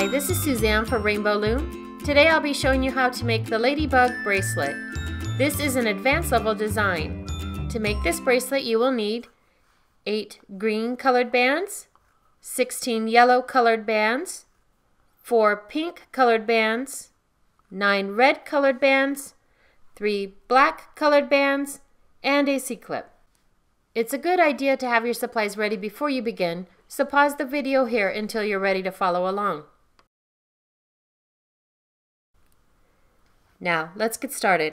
Hi, this is Suzanne for Rainbow Loom. Today I'll be showing you how to make the Ladybug Bracelet. This is an advanced level design. To make this bracelet you will need 8 green colored bands, 16 yellow colored bands, 4 pink colored bands, 9 red colored bands, 3 black colored bands, and a C-clip. It's a good idea to have your supplies ready before you begin, so pause the video here until you're ready to follow along. Now, let's get started.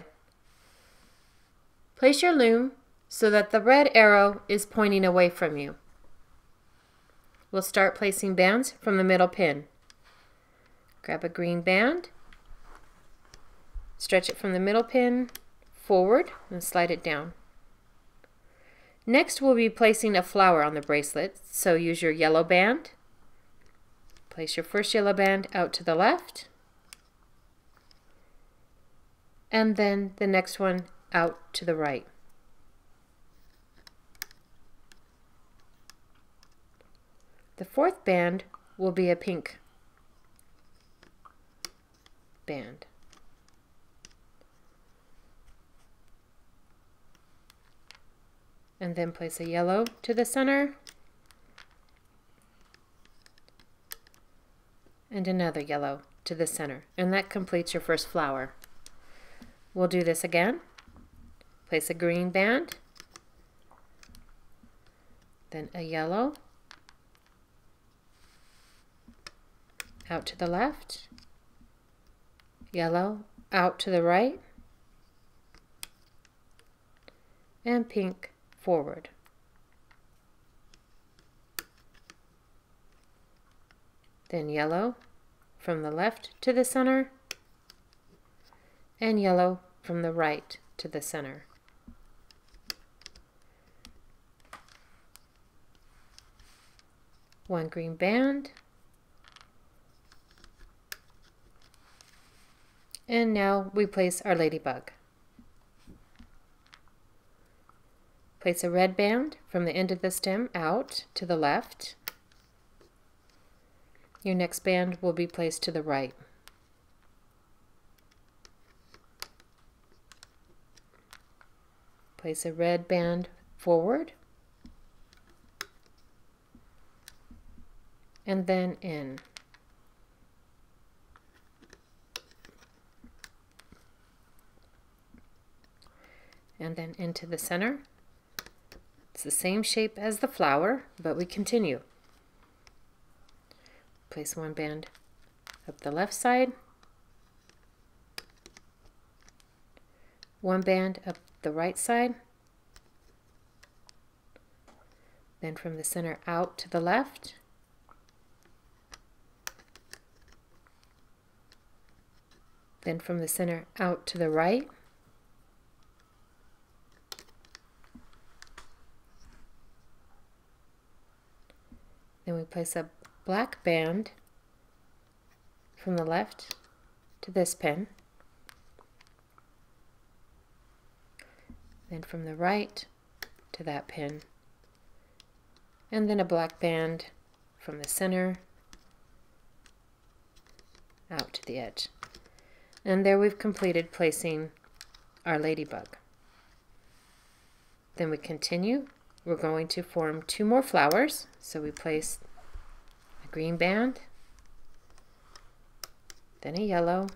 Place your loom so that the red arrow is pointing away from you. We'll start placing bands from the middle pin. Grab a green band, stretch it from the middle pin forward and slide it down. Next, we'll be placing a flower on the bracelet, so use your yellow band. Place your first yellow band out to the left, and then the next one out to the right. The fourth band will be a pink band. And then place a yellow to the center and another yellow to the center, and that completes your first flower. We'll do this again. Place a green band, then a yellow out to the left, yellow out to the right, and pink forward. Then yellow from the left to the center, and yellow from the right to the center. One green band, and now we place our ladybug. Place a red band from the end of the stem out to the left. Your next band will be placed to the right. Place a red band forward and then in. And then into the center. It's the same shape as the flower, but we continue. Place one band up the left side, one band up the right side, then from the center out to the left, then from the center out to the right, then we place a black band from the left to this pin, then from the right to that pin, and then a black band from the center out to the edge. And there we've completed placing our ladybug. Then we continue. We're going to form 2 more flowers, so we place a green band, then a yellow,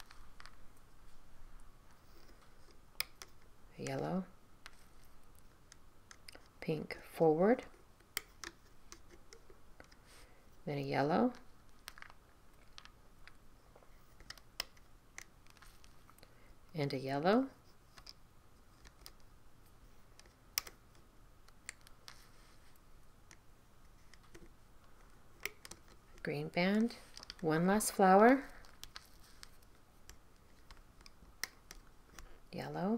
pink forward, then a yellow, and a yellow, green band, one last flower, yellow,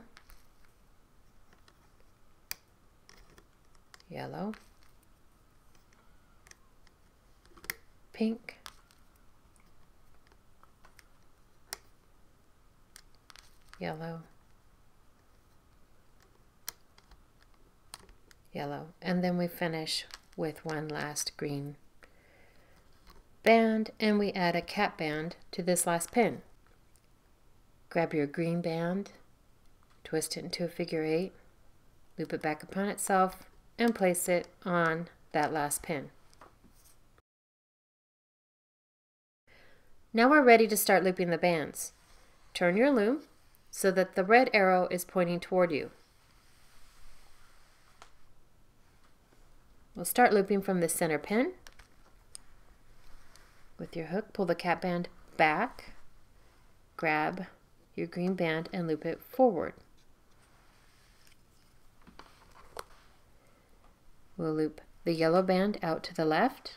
yellow, pink, yellow, yellow, and then we finish with one last green band and we add a cap band to this last pin. Grab your green band, twist it into a figure 8, loop it back upon itself, and place it on that last pin. Now we're ready to start looping the bands. Turn your loom so that the red arrow is pointing toward you. We'll start looping from the center pin. With your hook, pull the cap band back, grab your green band and loop it forward. We'll loop the yellow band out to the left.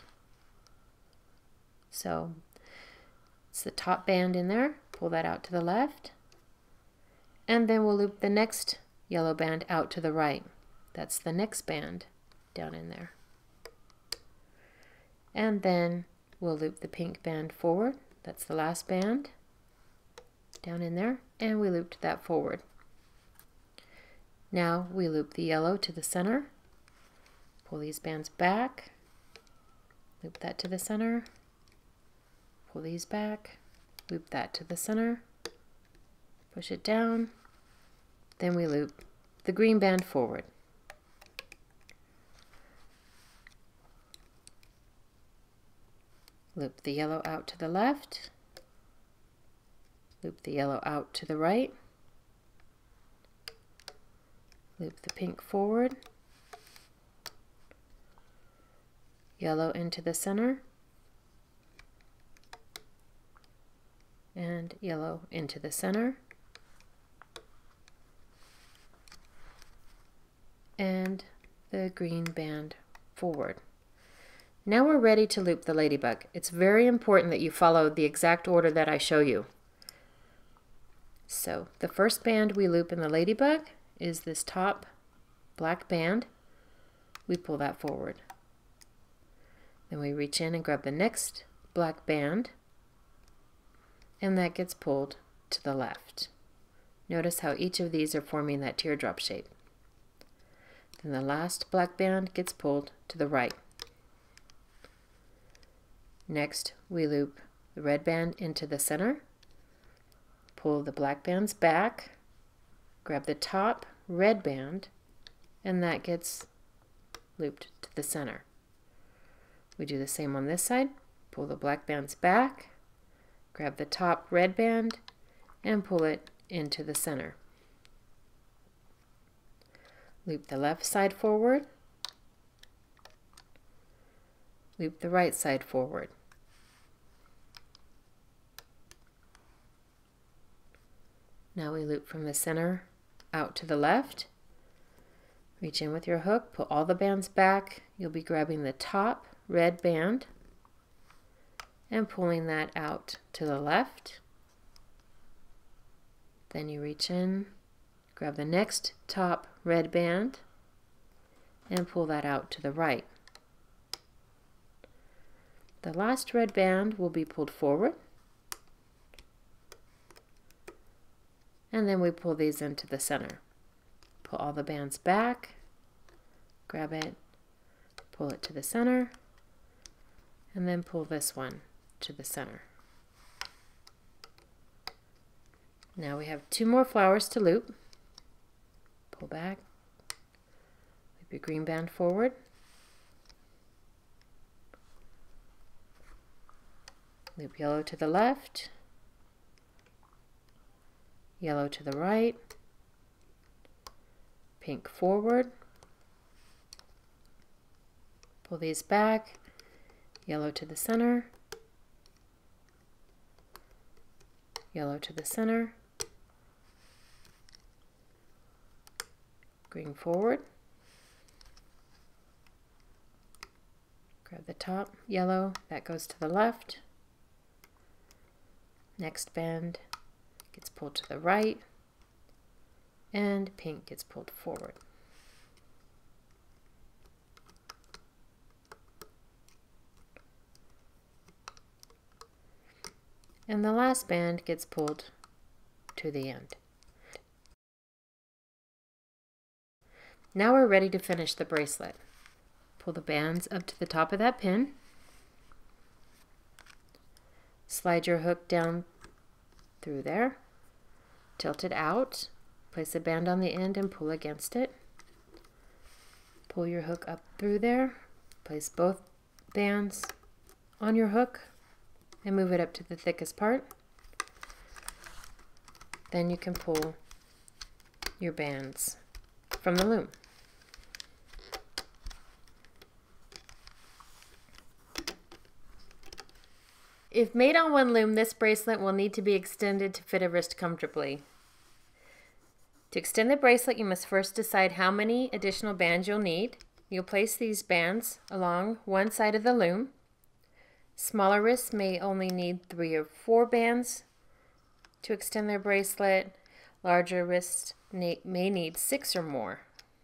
So it's the top band in there, pull that out to the left. And then we'll loop the next yellow band out to the right. That's the next band down in there. And then we'll loop the pink band forward. That's the last band down in there, and we looped that forward. Now we loop the yellow to the center, pull these bands back, loop that to the center, pull these back, loop that to the center, push it down, then we loop the green band forward. Loop the yellow out to the left, loop the yellow out to the right, loop the pink forward, yellow into the center, and yellow into the center, and the green band forward. Now we're ready to loop the ladybug. It's very important that you follow the exact order that I show you. So the first band we loop in the ladybug is this top black band. We pull that forward. Then we reach in and grab the next black band, and that gets pulled to the left. Notice how each of these are forming that teardrop shape. Then the last black band gets pulled to the right. Next, we loop the red band into the center, pull the black bands back, grab the top red band, and that gets looped to the center. We do the same on this side, pull the black bands back, grab the top red band, and pull it into the center. Loop the left side forward, loop the right side forward. Now we loop from the center out to the left. Reach in with your hook, pull all the bands back. You'll be grabbing the top red band and pulling that out to the left. Then you reach in, grab the next top red band and pull that out to the right. The last red band will be pulled forward, and then we pull these into the center. Pull all the bands back, grab it, pull it to the center, and then pull this one to the center. Now we have 2 more flowers to loop. Pull back, loop your green band forward, loop yellow to the left, yellow to the right, pink forward, pull these back, yellow to the center, yellow to the center, green forward, grab the top yellow, that goes to the left, next band gets pulled to the right, and pink gets pulled forward. And the last band gets pulled to the end. Now we're ready to finish the bracelet. Pull the bands up to the top of that pin. Slide your hook down through there, tilt it out, place a band on the end and pull against it. Pull your hook up through there, place both bands on your hook and move it up to the thickest part. Then you can pull your bands from the loom. If made on one loom, this bracelet will need to be extended to fit a wrist comfortably. To extend the bracelet, you must first decide how many additional bands you'll need. You'll place these bands along one side of the loom. Smaller wrists may only need 3 or 4 bands to extend their bracelet. Larger wrists may need 6 or more.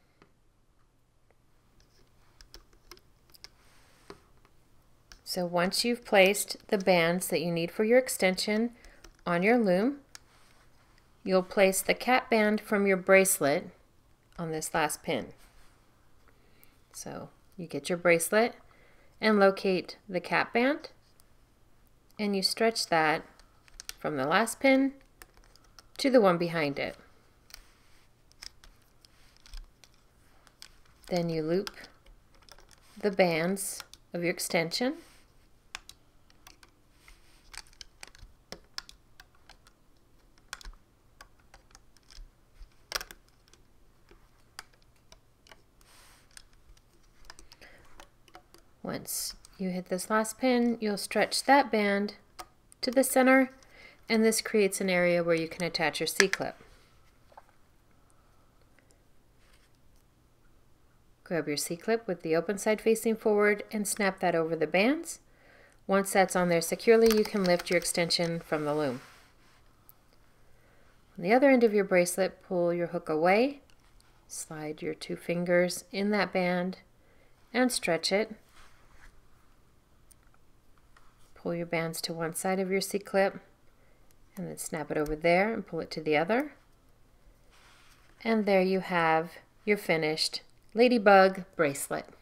So once you've placed the bands that you need for your extension on your loom, you'll place the cap band from your bracelet on this last pin. So you get your bracelet and locate the cap band, and you stretch that from the last pin to the one behind it. Then you loop the bands of your extension. Once you hit this last pin, you'll stretch that band to the center, and this creates an area where you can attach your C-clip. Grab your C-clip with the open side facing forward and snap that over the bands. Once that's on there securely, you can lift your extension from the loom. On the other end of your bracelet, pull your hook away, slide your 2 fingers in that band and stretch it. Pull your bands to one side of your C-clip and then snap it over there and pull it to the other. And there you have your finished Ladybug bracelet.